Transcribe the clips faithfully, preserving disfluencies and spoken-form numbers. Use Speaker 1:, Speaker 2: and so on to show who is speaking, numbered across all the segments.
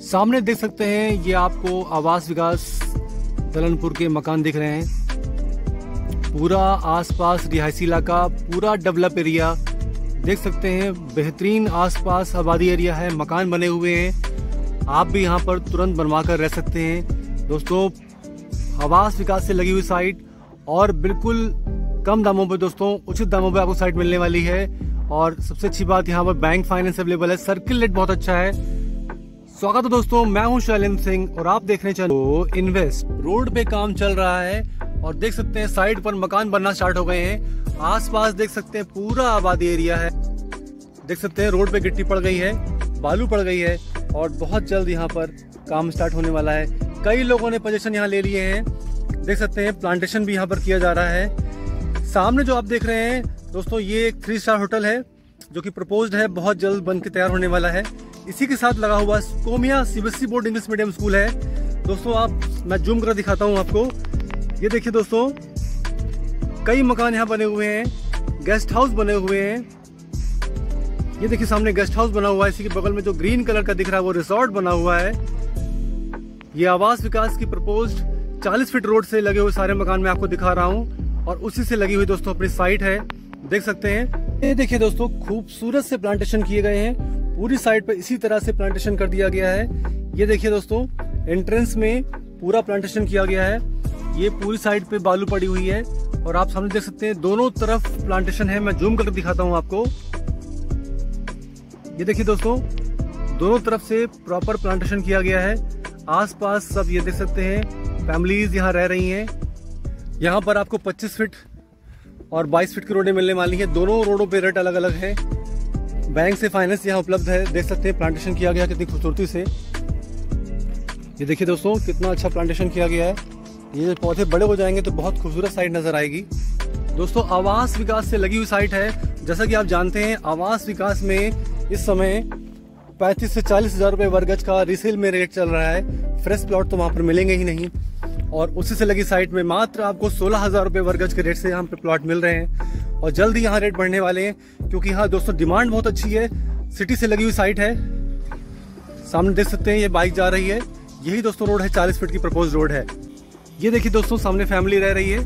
Speaker 1: सामने देख सकते हैं ये आपको आवास विकास दलनपुर के मकान दिख रहे हैं। पूरा आसपास रिहायशी इलाका, पूरा डेवलप एरिया देख सकते हैं। बेहतरीन आसपास आबादी एरिया है, मकान बने हुए हैं। आप भी यहाँ पर तुरंत बनवा कर रह सकते हैं। दोस्तों आवास विकास से लगी हुई साइट और बिल्कुल कम दामों पे दोस्तों, उचित दामों पे आपको साइट मिलने वाली है। और सबसे अच्छी बात यहाँ पर बैंक फाइनेंस अवेलेबल है, सर्किल रेट बहुत अच्छा है। स्वागत है दोस्तों, मैं हूँ शैलेम सिंह और आप देख रहे हैं चलो इन्वेस्ट। रोड पे काम चल रहा है और देख सकते हैं साइड पर मकान बनना स्टार्ट हो गए हैं। आसपास देख सकते हैं पूरा आबादी एरिया है। देख सकते हैं रोड पे गिट्टी पड़ गई है, बालू पड़ गई है और बहुत जल्द यहाँ पर काम स्टार्ट होने वाला है। कई लोगों ने पोजीशन यहाँ ले लिए हैं। देख सकते हैं प्लांटेशन भी यहाँ पर किया जा रहा है। सामने जो आप देख रहे हैं दोस्तों, ये एक थ्री स्टार होटल है जो कि प्रपोज्ड है, बहुत जल्द बन के तैयार होने वाला है। इसी के साथ लगा हुआ कोमिया CBSE board English medium school है। दोस्तों आप, मैं जूम कर दिखाता हूँ आपको। ये देखिए दोस्तों, कई मकान यहाँ बने हुए हैं, गेस्ट हाउस बने हुए हैं। ये देखिए सामने गेस्ट हाउस बना हुआ है। इसी के बगल में जो ग्रीन कलर का दिख रहा है वो रिसोर्ट बना हुआ है। ये आवास विकास की प्रपोज्ड चालीस फीट रोड से लगे हुए सारे मकान मैं आपको दिखा रहा हूँ और उसी से लगी हुई दोस्तों अपनी साइट है, देख सकते हैं। ये देखिए दोस्तों, खूबसूरत से प्लांटेशन किए गए हैं। पूरी साइड पर इसी तरह से प्लांटेशन कर दिया गया है। ये देखिए दोस्तों, एंट्रेंस में पूरा प्लांटेशन किया गया है। ये पूरी साइड पे बालू पड़ी हुई है और आप सामने देख सकते हैं दोनों तरफ प्लांटेशन है। मैं जूम करके दिखाता हूँ आपको। ये देखिए दोस्तों, दोनों तरफ से प्रॉपर प्लांटेशन किया गया है। आसपास सब ये देख सकते हैं फैमिलीज यहाँ रह रही हैं। यहाँ पर आपको पच्चीस फीट और बाईस फीट की रोडें मिलने वाली हैं। दोनों रोडों पे रेट अलग अलग है। बैंक से फाइनेंस यहाँ उपलब्ध है। देख सकते हैं प्लांटेशन किया गया कितनी खूबसूरती से। ये देखिए दोस्तों, कितना अच्छा प्लांटेशन किया गया है। ये पौधे बड़े हो जाएंगे तो बहुत खूबसूरत साइट नजर आएगी। दोस्तों आवास विकास से लगी हुई साइट है। जैसा कि आप जानते हैं आवास विकास में इस समय पैंतीस से चालीस हजार रुपए वर्ग गज का रीसेल में रेट चल रहा है। फ्रेश प्लॉट तो वहां पर मिलेंगे ही नहीं और उसी से लगी साइट में मात्र आपको सोलह हजार रुपए वर्ग गज के रेट से यहाँ पे प्लॉट मिल रहे हैं और जल्द ही यहाँ रेट बढ़ने वाले हैं, क्योंकि यहाँ दोस्तों डिमांड बहुत अच्छी है। सिटी से लगी हुई साइट है। सामने देख सकते हैं ये बाइक जा रही है। यही दोस्तों रोड है, चालीस फीट की प्रपोज रोड है। ये देखिए दोस्तों, सामने फैमिली रह रही है।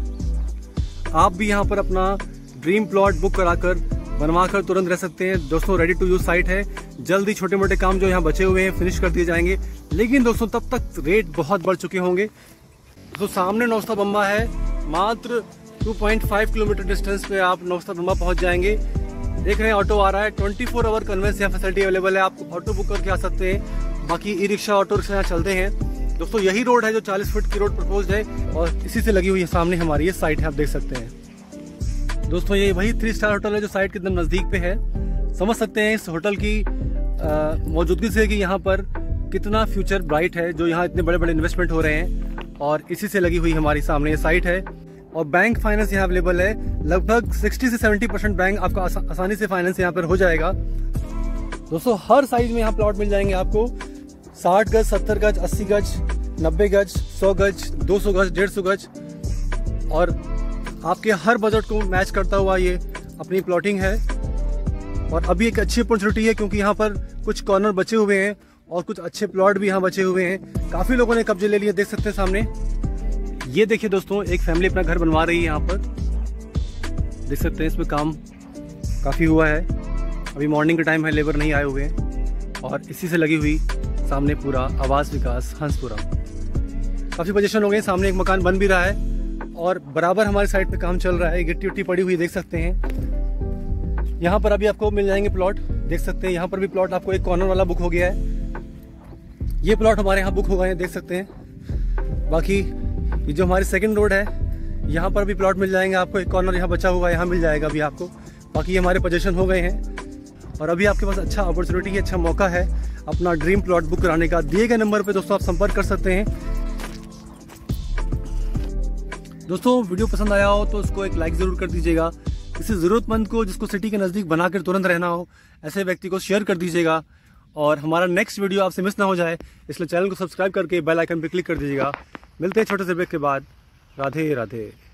Speaker 1: आप भी यहाँ पर अपना ड्रीम प्लॉट बुक कराकर बनवा कर तुरंत रह सकते हैं। दोस्तों रेडी टू यूज साइट है। जल्दी छोटे मोटे काम जो यहाँ बचे हुए हैं फिनिश कर दिए जाएंगे, लेकिन दोस्तों तब तक रेट बहुत बढ़ चुके होंगे। तो सामने नौस्ता बम्बा है। मात्र दो पॉइंट पाँच किलोमीटर डिस्टेंस पे आप नौस्ता बम्बा पहुंच जाएंगे। देख रहे हैं ऑटो आ रहा है। चौबीस आवर कन्वेंस यहाँ फैसिलिटी अवेलेबल है। आप ऑटो बुक करके आ सकते हैं। बाकी ई रिक्शा, ऑटो रिक्शा यहाँ चलते हैं। दोस्तों यही रोड है जो चालीस फीट की रोड प्रपोज है और इसी से लगी हुई है सामने हमारी ये साइट है, आप देख सकते हैं। दोस्तों ये वही थ्री स्टार होटल है जो साइट के एकदम नजदीक पे है। समझ सकते हैं इस होटल की मौजूदगी से कि यहाँ पर कितना फ्यूचर ब्राइट है, जो यहाँ इतने बड़े बड़े इन्वेस्टमेंट हो रहे हैं और इसी से लगी हुई हमारी सामने ये साइट है। और बैंक फाइनेंस यहाँ अवेलेबल है। लगभग साठ से सत्तर परसेंट बैंक आपको आसा, आसानी से फाइनेंस यहाँ पर हो जाएगा। दोस्तों हर साइज में यहाँ प्लॉट मिल जाएंगे आपको। साठ गज, सत्तर गज, अस्सी गज, नब्बे गज, सौ गज, दो सौ गज, डेढ़ सौ गज और आपके हर बजट को मैच करता हुआ ये अपनी प्लॉटिंग है। और अभी एक अच्छी अपॉर्चुनिटी है क्योंकि यहाँ पर कुछ कॉर्नर बचे हुए हैं और कुछ अच्छे प्लॉट भी यहाँ बचे हुए हैं। काफी लोगों ने कब्जे ले लिए, देख सकते हैं सामने। ये देखिए दोस्तों, एक फैमिली अपना घर बनवा रही है यहाँ पर, देख सकते हैं। इसमें काम काफी हुआ है। अभी मॉर्निंग का टाइम है, लेबर नहीं आए हुए हैं और इसी से लगी हुई सामने पूरा आवास विकास हंसपुरा। काफी पोजीशन हो गए। सामने एक मकान बन भी रहा है और बराबर हमारी साइड पे काम चल रहा है। गिट्टी उट्टी पड़ी हुई देख सकते हैं। यहाँ पर अभी आपको मिल जाएंगे प्लॉट, देख सकते हैं। यहाँ पर भी प्लॉट आपको एक कॉर्नर वाला बुक हो गया है। ये प्लॉट हमारे यहाँ बुक हो गए हैं, देख सकते हैं। बाकी ये जो हमारी सेकंड रोड है, यहाँ पर भी प्लॉट मिल जाएंगे आपको। एक कॉर्नर यहाँ बचा हुआ है, यहाँ मिल जाएगा अभी आपको। बाकी ये हमारे पोजीशन हो गए हैं और अभी आपके पास अच्छा अपॉर्चुनिटी है, अच्छा मौका है अपना ड्रीम प्लॉट बुक कराने का। दिए गए नंबर पे दोस्तों आप संपर्क कर सकते हैं। दोस्तों वीडियो पसंद आया हो तो उसको एक लाइक जरूर कर दीजिएगा। किसी जरूरतमंद को जिसको सिटी के नजदीक बनाकर तुरंत रहना हो, ऐसे व्यक्ति को शेयर कर दीजिएगा और हमारा नेक्स्ट वीडियो आपसे मिस ना हो जाए, इसलिए चैनल को सब्सक्राइब करके बेल आइकन पर क्लिक कर दीजिएगा। मिलते हैं छोटे से ब्रेक के बाद। राधे राधे।